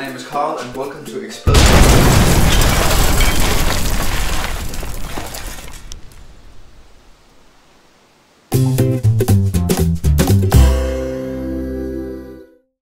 my name is Carl and welcome to Explosive.